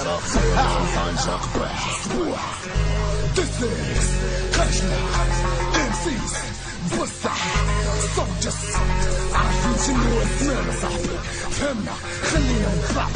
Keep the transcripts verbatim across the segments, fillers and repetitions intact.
طنجة قباح سبوح دسيس خشنة امسيس بصح صوجس عارفين شنو اسمنا صاحبي فهمنا خلينا نطلع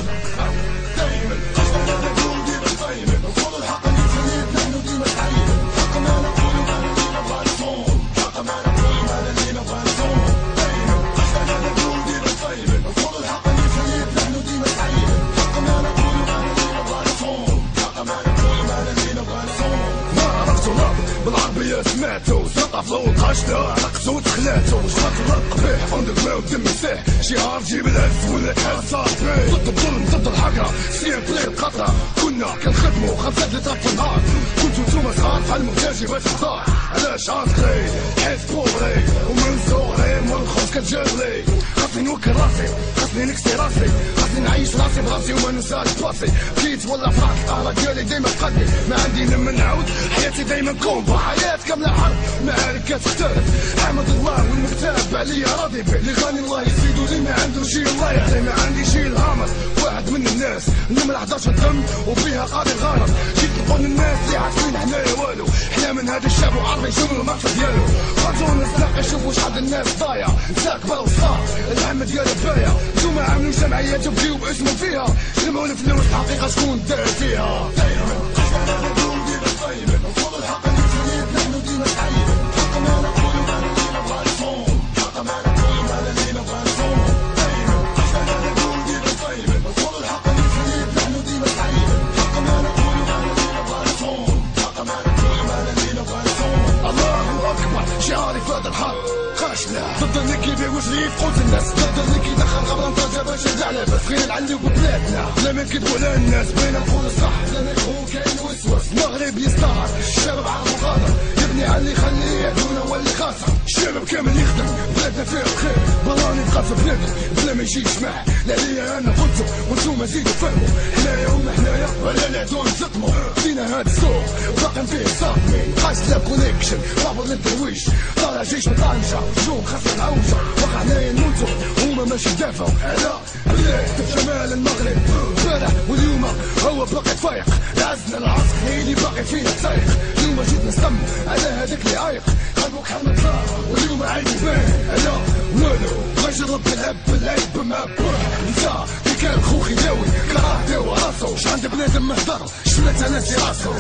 دايما قشنا نقول ديما دايما وفوق الحق نتفنيد نحن ديما سعيد حق ما نقول ما لدينا بغا نصوم حق ما نقول ما لدينا بغا نصوم دايما قشنا نقول ديما دايما وفوق الحق نتفنيد نحن ديما سعيد حق ما نقول ما لدينا بغا نصوم حق ما نقول ما لدينا بغا نصوم ما عرفتو راب بالعربية سمعتو زرطة فلو القشطة عرقتو تخلاتو جرات الراب قبيح اون ذا جراوند دم مساح شعار جيب العز ولا كان صاحبي ضد الظلم ضد الحقرة سير بلاي القطرة كنا كنخدمو خمسة لتر في النهار كنتو نتوما صغار تعلمو تاجي تختار علاش عاطري حيت بوغري ومن صغري من الخبز كتجري خاصني نوكل راسي خاصني نكسي راسي خاصني نعيش راسي براسي وما ننساش بلاصي بكيت ولا فرات القهرة ديالي ديما تقدمي ما عندي لما نعاود حياتي دايما كومبا حياة كاملة حرب معارك كتختلف حمد الله والمكتاب عليا راضي به اللي غني الله يزيدو اللي ما عنده شي الله يعطيه ما عندي شي الهامر واحد من الناس نمرة حداش دم وفيها قاضي الغرض جيت نقول للناس اللي عارفين حنايا والو حنا من هذا الشعب وعارفين شنو المقصد ديالو خرجوا نسلاق يشوفوا شحال الناس ضايع نساء كبار وصغار الهم ديالها بايع نتوما عاملين جمعيات وبديو باسمهم فيها جمعوا الفلوس الحقيقة شكون دار فيها دايما قشنا نقول ديما دايما وفوق الحق نتفنيد نحن ديما سعيد حق ما نقول ما لدينا بغا نصوم حق ما نقول ما لدينا بغا نصوم دايما قشنا نقول ديما دايما وفوق الحق نتفنيد نحن ديما سعيد حق ما نقول ما لدينا بغا نصوم حق ما نقول ما لدينا بغا نصوم الله اكبر شعاري في هذا الحرب خاشلة ضد اللي كيبيع وجهي في قوت الناس ضد اللي كيدخل غبرة نطاجة باش يدعنا بس غير نعليو ببلادنا لا ما نكذبو على الناس بينا نقول الصح لا نخون كاين وسوس المغرب يستعر الشباب عرفو غادر يبني على اللي يخليه دونه هو اللي خاسر الشباب كامل يخدم بلادنا فيها الخير بلا نبقى في بلادنا بلا ما يجي يسمع لا ليا انا قلتو وانتوما زيدو فهموا حنايا هما حنايا ولا نعدو نصدمو فينا هاد السوق باقي فيه صاحبي خاص لا كونيكشن رابط للدرويش طالع جيش من طنجة جون خاصة العوجة واقع حنايا نموتو هما ماشي دافعو على بلاد في شمال المغرب امبارح واليوم هو باقي فايق عزنا العصر اللي باقي فينا تسايق اليوم جيت نستم على هذاك اللي عايق قلبك حمد الله واليوم عيني بان على والو غنجرب نلعب بالعيب مع بروح نسا اللي كان خوخي داوي كراه داوى راسو ش عند بنادم مهدر شملت انا سي راسو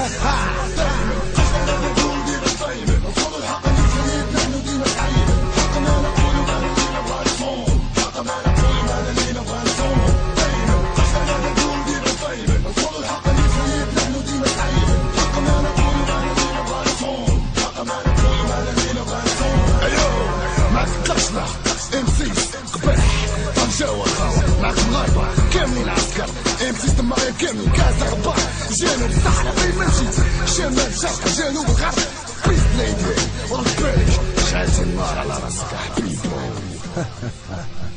قشنا نقول ديما دايما وفوق الحق نتفنيد نحن ديما سعيد حق ما نقول ما لدينا بغا نصوم حق ما نقول ما لدينا بغا نصوم دايما قشنا نقول ديما دايما وفوق الحق نتفنيد نحن ديما سعيد حق ما نقول ما لدينا بغا نصوم حق ما نقول ما لدينا بغا نصوم ايوه معك قشنا امسيس قباح طنجة وخاو معك مغايبة كاملين عسكر امسيس دماغي كاملين كاسة غبار جنوب الصحراء فين ما مشيت شمال شرق جنوب الغرب بيس بلايدي ورد بالك شعلت النار على راسك حبيبو